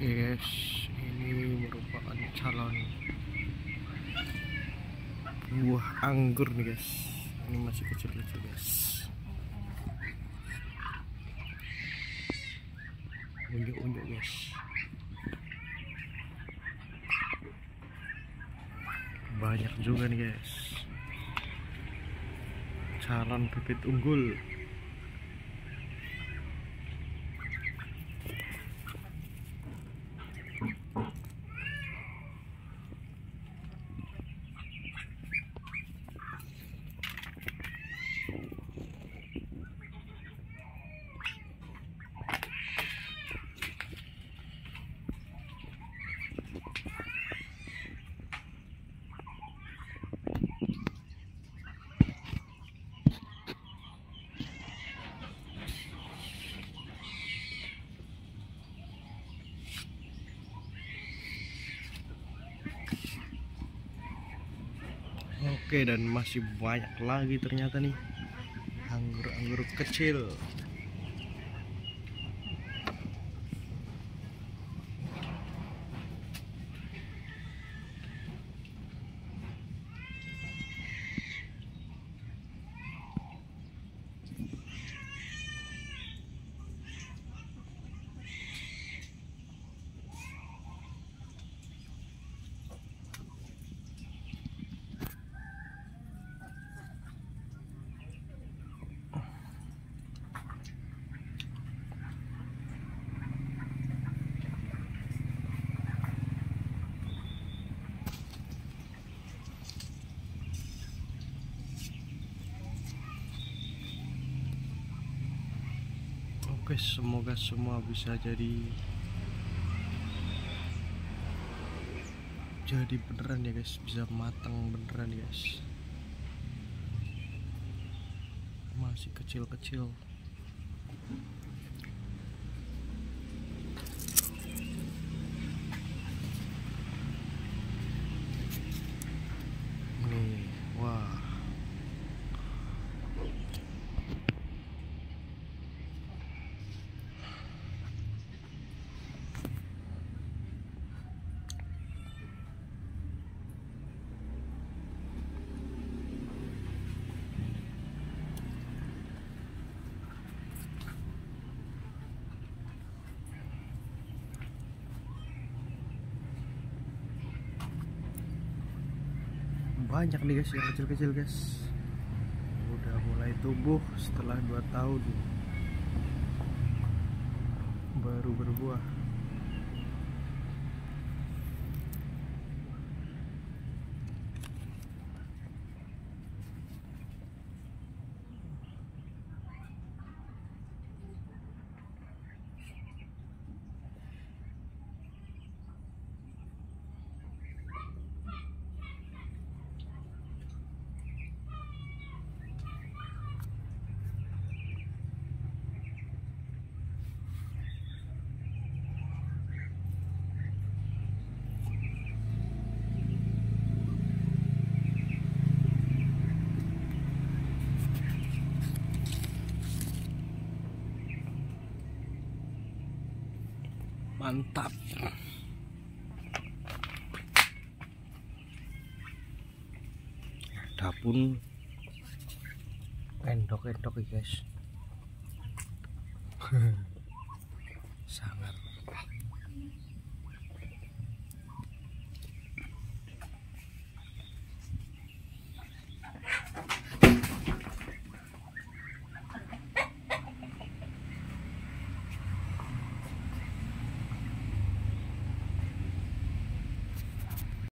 Oke guys, ini merupakan calon buah anggur nih guys. Ini masih kecil-kecil guys. Unjuk-unjuk guys. Banyak juga nih guys. Calon bibit unggul. Oke, dan masih banyak lagi ternyata nih anggur-anggur kecil. Oke, semoga semua bisa jadi beneran ya guys, bisa matang beneran guys. Masih kecil-kecil. Nih, wah. Banyak nih guys yang kecil-kecil guys. Udah mulai tumbuh setelah 2 tahun baru berbuah. Mantap. Ada pun endok-endok ya guys. Sangat